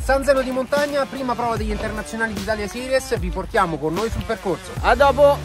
San Zeno di Montagna, prima prova degli internazionali d'Italia Series, vi portiamo con noi sul percorso. A dopo!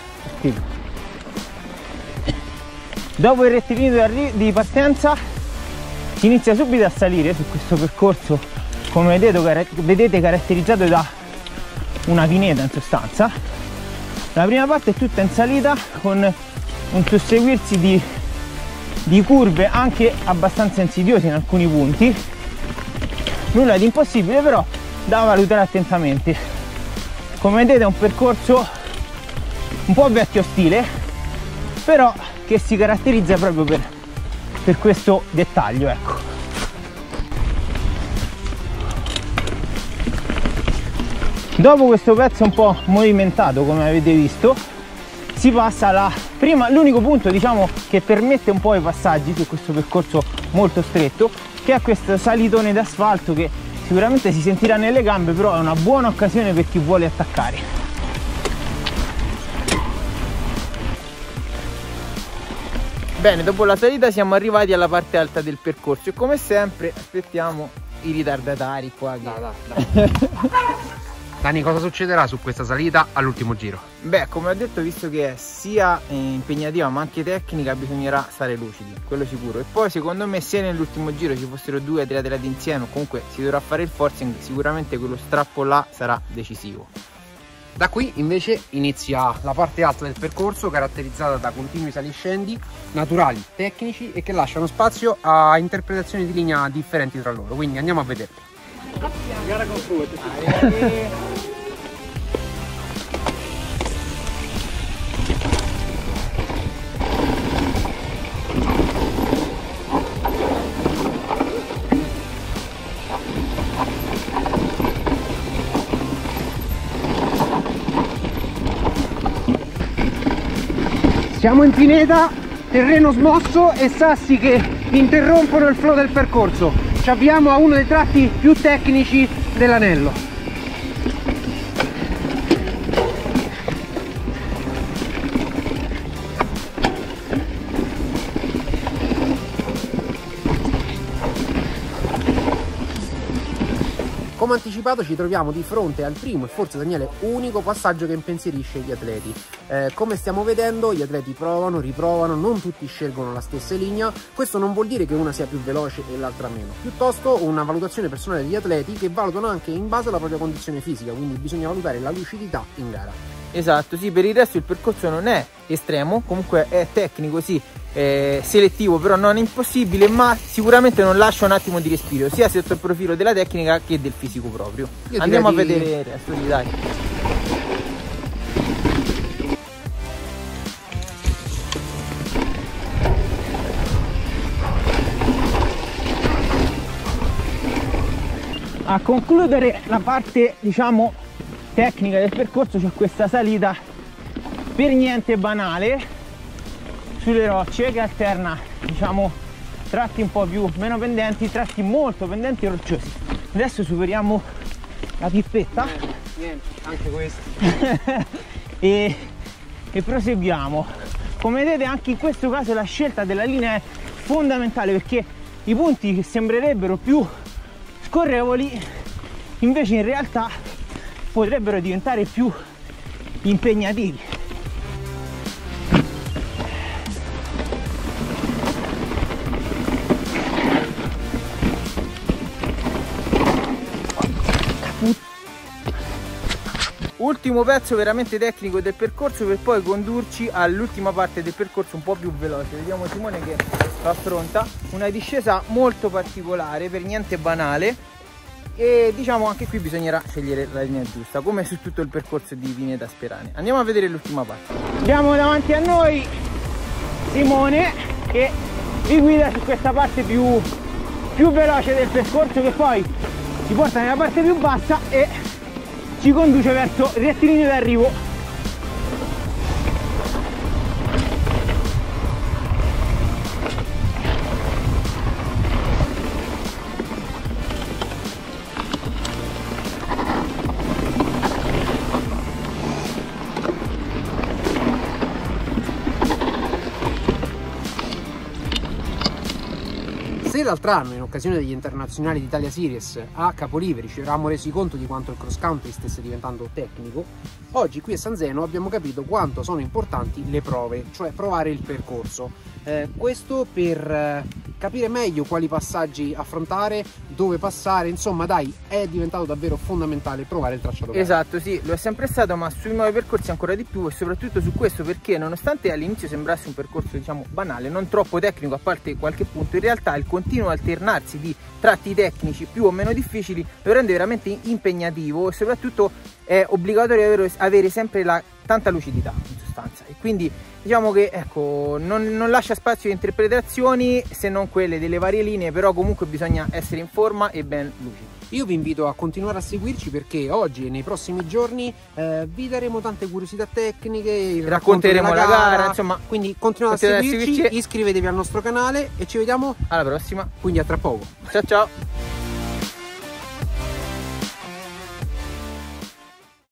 Dopo il rettilineo di partenza si inizia subito a salire su questo percorso, come vedete caratterizzato da una pineta in sostanza. La prima parte è tutta in salita con un susseguirsi di curve anche abbastanza insidiose in alcuni punti. Nulla di impossibile, però da valutare attentamente. Come vedete è un percorso un po' vecchio stile, però che si caratterizza proprio per questo dettaglio, ecco. Dopo questo pezzo un po' movimentato, come avete visto, si passa alla prima, l'unico punto diciamo che permette un po' i passaggi su questo percorso molto stretto, che è questo salitone d'asfalto che sicuramente si sentirà nelle gambe, però è una buona occasione per chi vuole attaccare. Bene, dopo la salita siamo arrivati alla parte alta del percorso e come sempre aspettiamo i ritardatari qua. Dai. Dani, cosa succederà su questa salita all'ultimo giro? Beh, come ho detto, visto che è sia impegnativa ma anche tecnica, bisognerà stare lucidi, quello sicuro. E poi secondo me se nell'ultimo giro ci fossero 2 o 3 atleti insieme, o comunque si dovrà fare il forcing, sicuramente quello strappo là sarà decisivo. Da qui invece inizia la parte alta del percorso, caratterizzata da continui saliscendi naturali, tecnici e che lasciano spazio a interpretazioni di linea differenti tra loro, quindi andiamo a vederli. Gara con frutti. Siamo in pineta, terreno smosso e sassi che interrompono il flow del percorso. Ci avviamo a uno dei tratti più tecnici dell'anello. Come anticipato ci troviamo di fronte al primo e forse, Daniele, unico passaggio che impensierisce gli atleti. Come stiamo vedendo, gli atleti provano, riprovano, non tutti scelgono la stessa linea. Questo non vuol dire che una sia più veloce e l'altra meno, piuttosto una valutazione personale degli atleti che valutano anche in base alla propria condizione fisica, quindi bisogna valutare la lucidità in gara. Esatto, sì, per il resto il percorso non è estremo, comunque è tecnico, sì, selettivo, però non impossibile, ma sicuramente non lascia un attimo di respiro, sia sotto il profilo della tecnica che del fisico proprio. Andiamo a vedere il resto, dai. A concludere la parte, diciamo, tecnica del percorso c'è questa salita per niente banale sulle rocce che alterna, diciamo, tratti un po' più meno pendenti, tratti molto pendenti e rocciosi. Adesso superiamo la pippetta. Niente, anche questo. e proseguiamo. Come vedete anche in questo caso la scelta della linea è fondamentale, perché i punti che sembrerebbero più scorrevoli invece in realtà potrebbero diventare più impegnativi. Ultimo pezzo veramente tecnico del percorso per poi condurci all'ultima parte del percorso un po' più veloce. Vediamo Simone che lo affronta, una discesa molto particolare, per niente banale. E diciamo anche qui bisognerà scegliere la linea giusta, come su tutto il percorso di Pineta Sperane. Andiamo a vedere l'ultima parte. Abbiamo davanti a noi Simone che vi guida su questa parte più veloce del percorso, che poi ci porta nella parte più bassa e ci conduce verso il rettilineo d'arrivo. Se l'altro anno, in occasione degli internazionali d'Italia Series a Capoliveri, ci eravamo resi conto di quanto il cross country stesse diventando tecnico, oggi qui a San Zeno abbiamo capito quanto sono importanti le prove, cioè provare il percorso. Questo per capire meglio quali passaggi affrontare, dove passare, insomma dai, è diventato davvero fondamentale provare il tracciato gara. Esatto, sì, lo è sempre stato, ma sui nuovi percorsi ancora di più, e soprattutto su questo, perché nonostante all'inizio sembrasse un percorso diciamo banale, non troppo tecnico a parte qualche punto, in realtà il continuo alternarsi di tratti tecnici più o meno difficili lo rende veramente impegnativo, e soprattutto è obbligatorio avere sempre tanta lucidità in sostanza, e quindi diciamo che ecco, non lascia spazio a interpretazioni se non quelle delle varie linee, però comunque bisogna essere in forma e ben lucidi. Io vi invito a continuare a seguirci, perché oggi e nei prossimi giorni vi daremo tante curiosità tecniche, racconteremo la gara, insomma, quindi continuate a seguirci, iscrivetevi al nostro canale e ci vediamo alla prossima. Quindi a tra poco. Ciao ciao.